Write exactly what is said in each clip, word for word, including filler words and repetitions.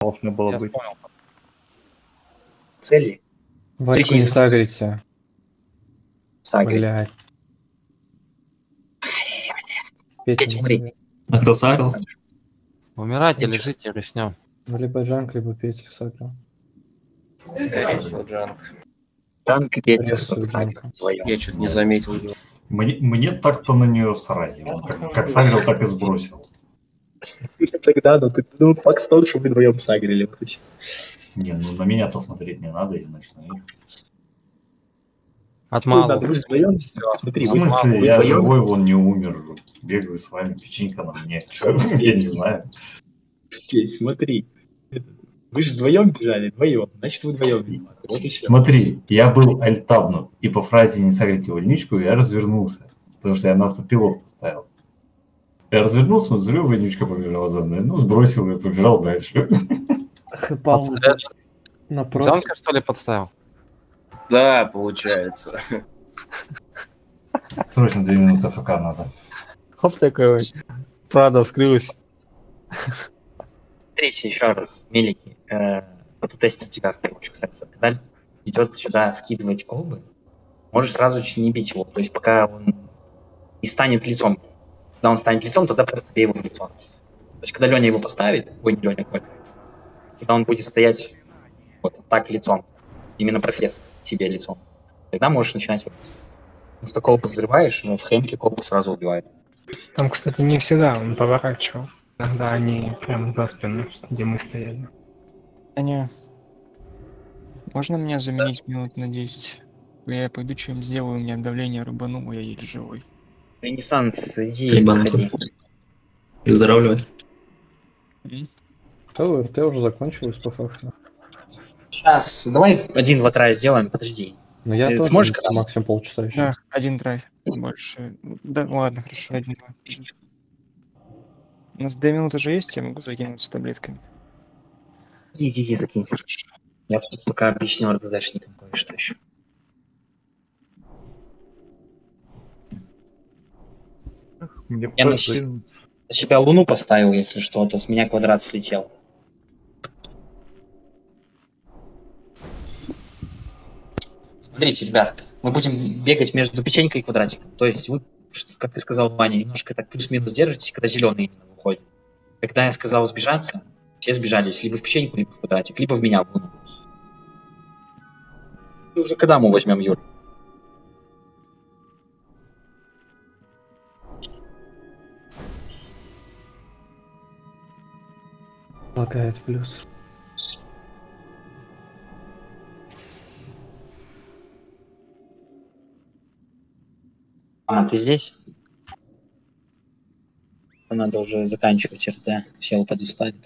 должны было Я быть. понял. Цели. Ваську не сагрите. Сагри. Блядь. Петь, смотри. А кто сагрил? Умирайте, лежите, реснем. Ну, либо Джанк, либо Петя сагрил. Скорее всего, Джанк. Джанк и Петя Скорее всего, Джанка. Я что-то не заметил его. Мне, мне так-то на нее срать. Он как, как сагрил, так и сбросил. Тогда, ну, ты, ну, факт в том, что вы вдвоем сагрили. Вот и всё. Не, ну на меня-то смотреть не надо, иначе на них. От Ну, мало. надо, вы же вдвоем. Смотри, В вы смысле, я вдвоем. живой, вон не умер. Бегаю с вами, печенька на мне. Я не знаю. Петь, смотри. Вы же вдвоем бежали, вдвоем. Значит, вы вдвоем виноваты. Вот и все. Смотри, я был альтабнут, и по фразе «не согрейте вонючку» я развернулся, потому что я на автопилот поставил. Я развернулся, смотрю, вонючка побежала за мной. Ну, сбросил и побежал дальше. Пал напротив. Джанка, что ли, подставил? Да, получается. Срочно две минуты ФК надо. Хоп, такой. Правда вскрылась. Смотрите еще раз, мелики. Э, вот тестим тебя в первую очередь, кстати. Когда идет сюда вкидывать колбы, можешь сразу же не бить его. То есть пока он не станет лицом. Когда он станет лицом, тогда просто бей его в лицо. То есть когда Леня его поставит, ой, не Леня, Коля, когда он будет стоять вот так лицом, именно профессор тебе лицом, тогда можешь начинать. Просто колбу взрываешь, но в хэмке колбу сразу убивает. Там, кстати, не всегда он поворачивал. Иногда они прям за спину, где мы стояли. Аня, можно меня заменить минут на десять? Я пойду чем сделаю, у меня давление рубануло, я еле живой. Ренессанс, иди, Ебанку. заходи. Выздоравливай. Что, РТ уже закончилось по факту. Сейчас, давай один-два трая сделаем, подожди. Но я Ты тоже сможешь когда? максимум полчаса еще. Да, один трай. Больше. Да, ладно, хорошо, один трай. У нас две минуты уже есть, я могу закинуть с таблетками. Иди, иди, иди, закинь. Хорошо. Я тут пока объясню РДДшникам кое-что еще. Мне Я на, просто- на себя луну поставил, если что, то с меня квадрат слетел. Смотрите, ребят, мы будем бегать между печенькой и квадратиком. То есть вы, как ты сказал, Ваня, немножко так плюс-минус держитесь, когда зеленый именно выходит. Когда я сказал сбежаться, все сбежались либо в печеньку, либо в квадратик, либо в меня в луну. И уже когда мы возьмем Юр? Лагает плюс. А, ты здесь? Надо уже заканчивать РТ. Все подустали.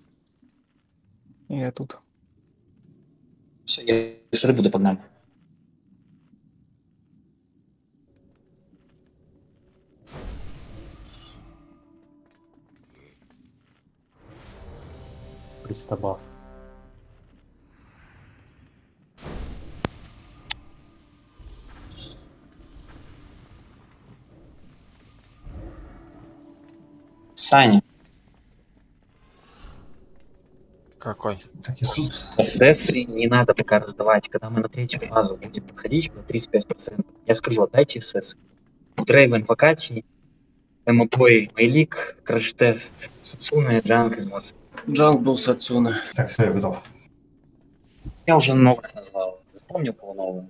Я тут. Все, я с рыбу допогнал. Пристабав. Саня, Какой? Так и тут. эсэсы не надо пока раздавать. Когда мы на третью фазу будем подходить, на тридцать пять процентов, я скажу, отдайте эсэс. Дрейвен Вакати, Эмопой, Мейлик, Краш-тест, Сацуна, Джанк из Морса. Джанк был Сацуна. Так, все, я готов. Я уже новых назвал. Запомнил, кого нового?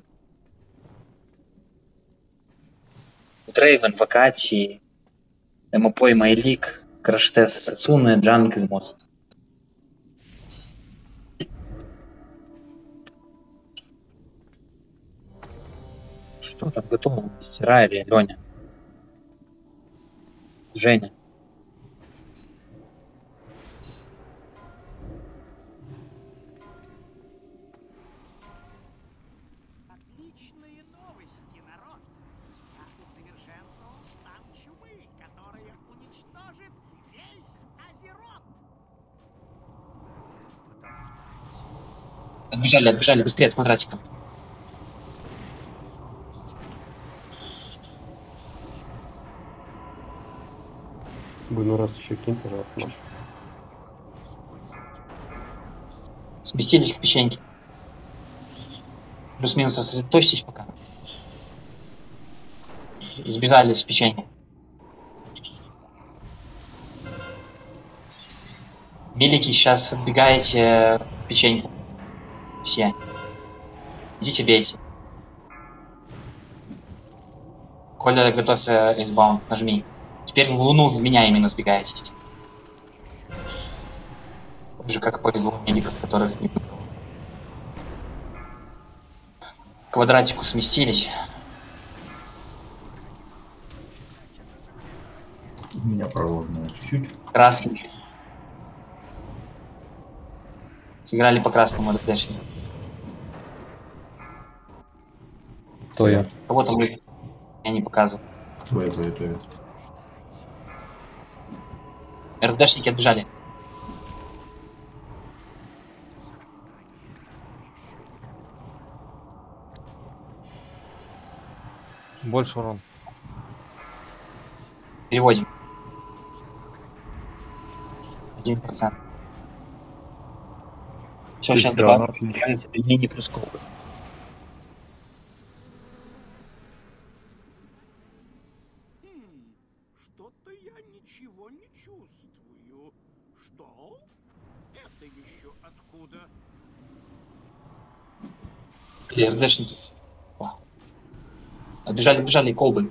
Дрейвен Вакати, Эмопой, Мейлик, Краш-тест, Сацуна, Джанк из Морса. Что там готово? Райли, Леня. Женя. Отличные новости, народ! Я усовершенствовал штамм чумы, который уничтожит весь Азерот! Отбежали, отбежали, быстрее от квадратика. Бы ну раз еще кинь, пожалуйста. Сместились к печеньке. Плюс-минус сосредоточьтесь пока. Сбежали с печенья. Великий, сейчас отбегаете в печеньку. Все. Идите, бейте. Коля, готовь эйсбаунд, нажми. Теперь в луну в меня именно сбегаете. Так же, как по двух великов, которых не было. К квадратику сместились. У меня проложено чуть-чуть. Красный. Сыграли по красному РДшнику. То я. Кого-то мы... Я не показываю. Твоя, твоя, твоя. РДшники отбежали. Больше урон. Переводим. Один процент. Все, сейчас Да, добавим. отлично. Добавится пельмени плюс колбы. Хм, что-то я ничего не чувствую. Что? Это еще откуда? Или РДшники. О. Отбежали, отбежали колбы.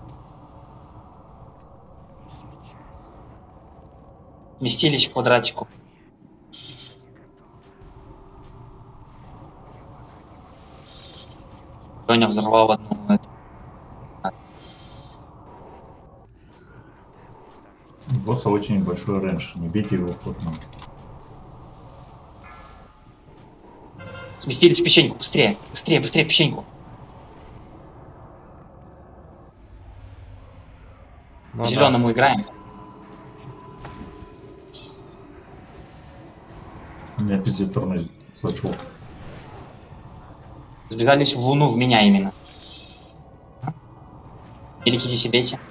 Сместились к квадратику. Тоня взорвал одну. У босса очень большой рейндж, не бейте его плотно. Сместились в печеньку, быстрее, быстрее, быстрее в печеньку. Ну, По зеленому играем. У меня пиздец тормозит. Слышал. Сбегались в луну в меня именно. Великий, идите бейте.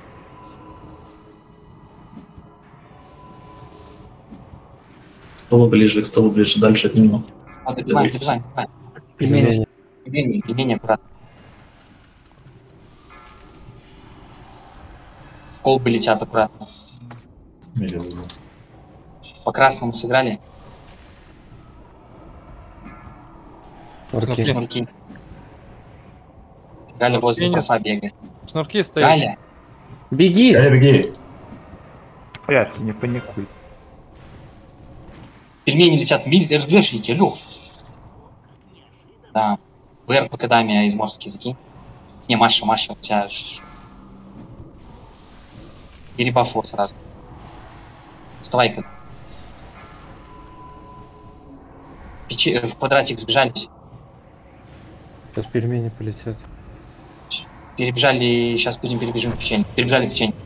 К столу ближе, к столу ближе, дальше от него. А, добиваем, добиваем, добиваем. Пельмени. Пельмени, пельмени аккуратно. Колбы летят аккуратно. Медленно. По красному сыграли. Орки. Шнурки. Галя возле Феникс. профа бегает. Шнурки стоят. Галя, Беги! Галя, беги! Порядке, не паникуй. пельмени летят, миль РДшники, алло. Да. ВР по кадами из морских закинь. Не, Маша, Маша, у тебя ж... Перебафло сразу. Вставай-ка. Печи... В квадратик сбежали. Сейчас пельмени полетят. Перебежали, сейчас будем перебежим в печенье. Перебежали в печенье.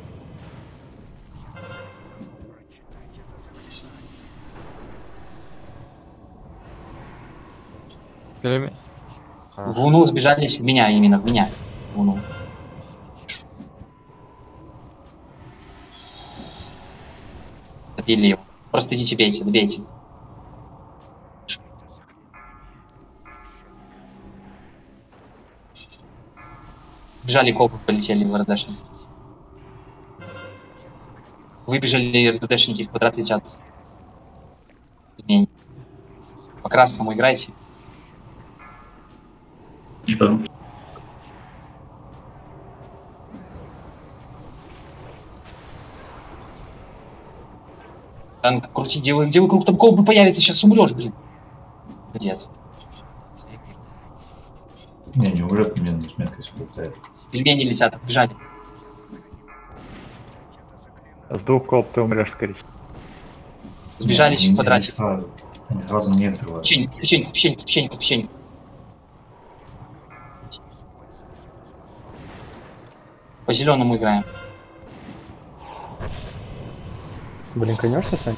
Пельме- В Хорошо. луну сбежались в меня, именно в меня. В луну. Добили его. Просто идите бейте, добейте. Бежали копы, полетели в РДшники. Выбежали РДшники, в квадрат летят. Пельмени. По красному играйте. Да. Там крути, делай, делай круг, там колбы появится, сейчас умрешь, блин. Молодец. Не, не умрет, мне на меткость хватает. Пельмени летят, бежали. С двух колб ты умрешь, скорее всего. Сбежались в квадратик. Они сразу, они сразу не взрывают. Печеньку, печеньку, печеньку, печеньку, печеньку. По зеленому играем. Блин, конешься, Сань?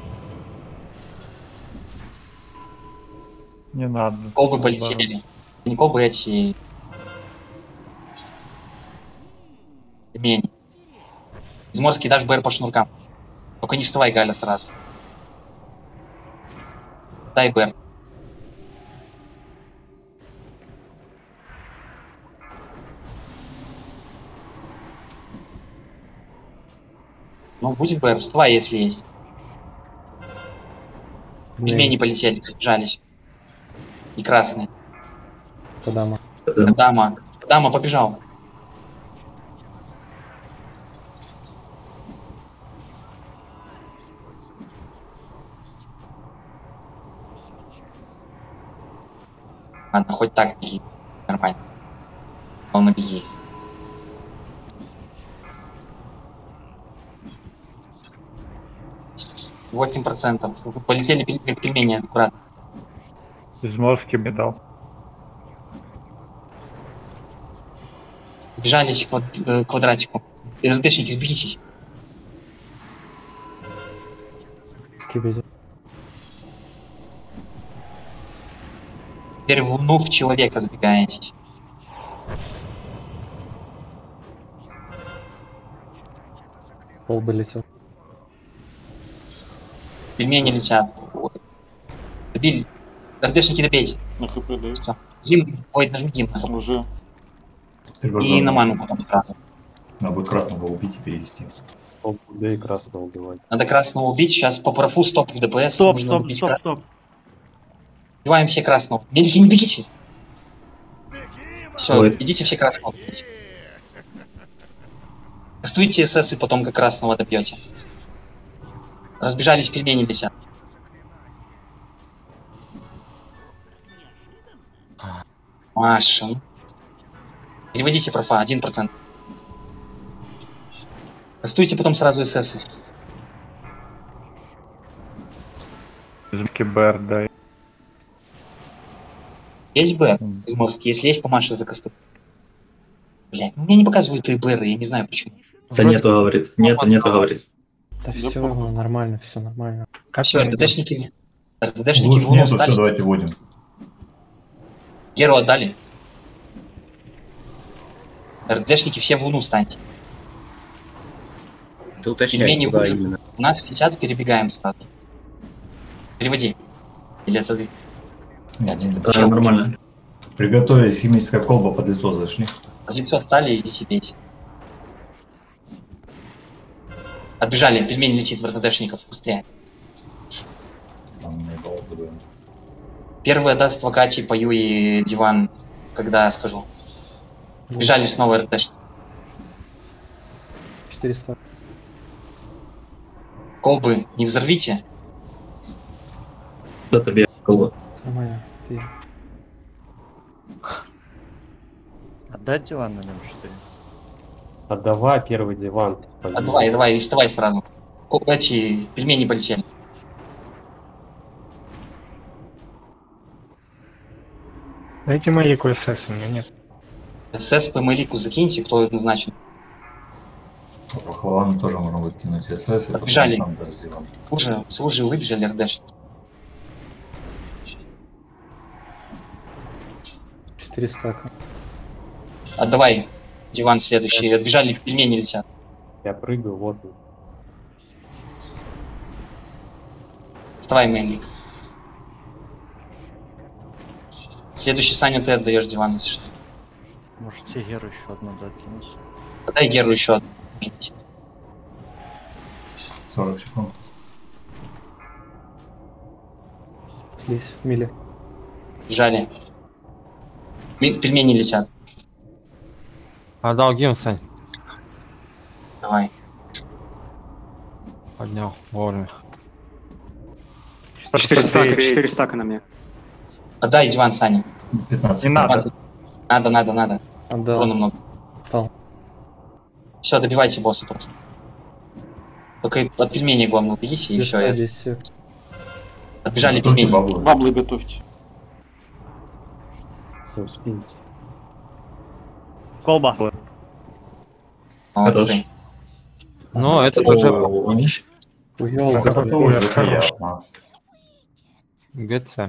Не надо. Колбы полетели. Не колбы, эти... Пельмени. Изморский дашь БР по шнуркам. Только не вставай, Галя, сразу. Дай БР. Ну, будет БР, вставай, если есть. Пельмени полетели, разбежались. И красные. Кадама. Дама. Дама побежал. Ладно, хоть так беги. Нормально. Он беги. восемь процентов. Полетели пель- пельмени аккуратно. Изморский медал. Бежались к квад- э, квадратику. РДшники, сбегитесь. Скибиди. Теперь внук человека сбегаетесь. Колба летел. Пельмени летят. Ой. Добили. РДшники добейте. На хп дают. Всё. Гимн. Ой, нажми гимн. Уже. И на ману потом сразу. Надо будет красного убить и перевести. Убей красного убивать. Надо красного убить. Сейчас по профу стоп в ДПС. Стоп, Нужно стоп, убить стоп, крас- стоп. Убиваем все красного. Мелики, не бегите. Все, Ой. идите все красного убить. Кастуйте СС и потом как красного добьете. Разбежались, пельмени летят. Маша. ну. Переводите профа, один процент. Кастуйте потом сразу СС. Изморский БР, дай. Есть БР? Изморский. Если есть, по Маше закастуй. Блять, ну мне не показывают и БР, я не знаю почему. Да нету, говорит. Нету, нету, говорит. Да все, нормально, все нормально. Как Все, мы идем? РДшники. РДшники Лучше в луну нету, все, встали. давайте вводим. Геру отдали. РДшники все в луну встаньте. Ты уточняй, Пельмени куда выжат. именно. У нас летят, перебегаем сразу. Переводи. Или это ты? Блядь, это Да, чел. нормально. Приготовились, химическая колба под лицо зашли. В лицо встали, идите бейте. Отбежали, пельмень летит в РДшников, быстрее. Там наебал буду. Первый даст Вакати, пою и диван, когда я скажу. Бежали снова РДшники. четыреста. Колбы не взорвите. Кто тебе кого? Нормально. Ты. Отдать диван на нем, что ли? Отдавай первый диван. А давай, давай, вставай сразу. Ко- Эти пельмени полетели. Дайте маяку СС, у меня нет. СС по Малику закиньте, кто назначен. Пахлавану тоже можно выкинуть СС. и потом Отбежали. сам даже диван. Уже, уже выбежали РДшники. четыре стака. Отдавай диван следующий. Отбежали, пельмени летят. Я прыгаю, вот. Вставай, Мэнник. Следующий Саня, ты отдаешь диван, если что. Может, тебе Геру еще одну докинуть? Отдай Геру еще одну. сорок секунд. Слизь, мили. Бежали. Ми- Пельмени летят. Отдал гимн, Сань. Давай. Поднял вовремя. четыре стака, четыре стака на мне. Отдай диван, Саня. пятнадцать. Не надо. Надо, надо, надо. Отдал. Урона много. Стал. Все, добивайте босса просто. Только от пельменей главное убедите, и все. Здесь все. Отбежали Готовьте пельмени. баблы. Баблы готовьте. Все, спините. Колба. Молодцы. Ну, это уже Уёл, Это как- уже приятно. ГЦ.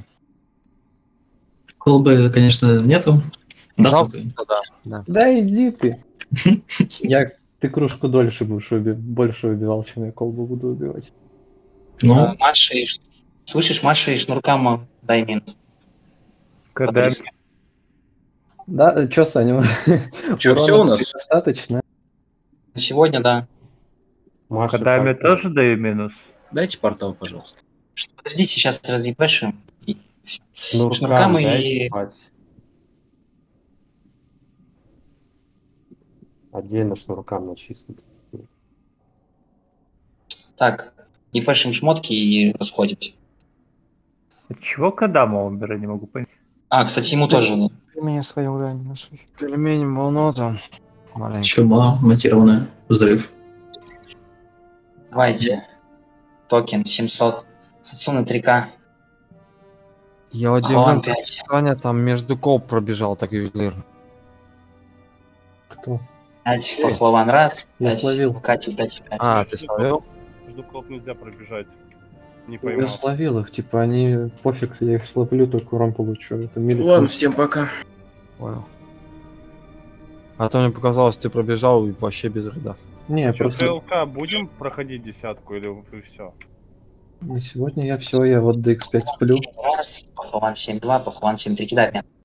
Колбы, конечно, нету. Да, Жалко, смотри. да, да. Да иди ты. Я ты кружку дольше будешь уби... больше убивал, чем я колбу буду убивать. Ну, А, Маша и... Ш- Слышишь, Маша и шнуркам дай минус. Когда Потряс. Да, чё, Саня? Чё, Урона всё у нас? Достаточно. Сегодня, да. Маша, Кодами как- тоже даю минус? Дайте портал, пожалуйста. Что, подождите, сейчас разъебашим. И всё. Шнуркам Шнуркам и- дайте спать. Отдельно шнуркам начислить. Так, и пишем шмотки и расходимся. От чего Кодама умер, я не могу понять. А, кстати, ему тоже. ну, Ты меня словил, да, минус. Пельмень, волнота. Маленький. Чума матированная. Взрыв. Давайте. Токен семьсот. Сацуна три ка. Я Ахуан удивлен, пять. Саня там между колб пробежал так ювелирно. Кто? пять. Пахлаван раз. Я пять. словил. Катя пять пять. А, ты словил? Между коп нельзя пробежать. Не Я поймал. словил их, типа они пофиг, я их словлю, только урон получу. Это мили. Ладно, всем пока. Понял. А то мне показалось, ты пробежал и вообще без ряда. Не, Чё, просто ТЛК будем проходить десятку или и все? на сегодня я все, я вот ди икс пять сплю. Раз. Пахлаван семь два. Пахлаван семь три кидает меня.